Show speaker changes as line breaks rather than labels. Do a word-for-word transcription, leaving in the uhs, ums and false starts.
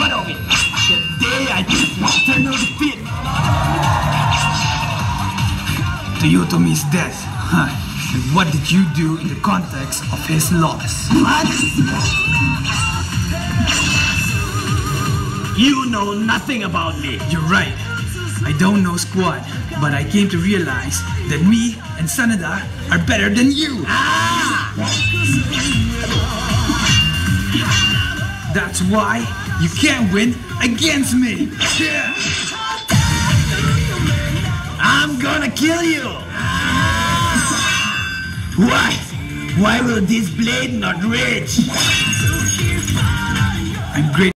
what of it? The day I took eternal defeat. Toyotomi is dead. Huh. And what did you do in the context of his loss? What? You know nothing about me. You're right. I don't know squat, but I came to realize that me and Sanada are better than you. Ah! That's why you can't win against me. Yeah. I'm gonna kill you. Why? Why will this blade not reach? I'm great.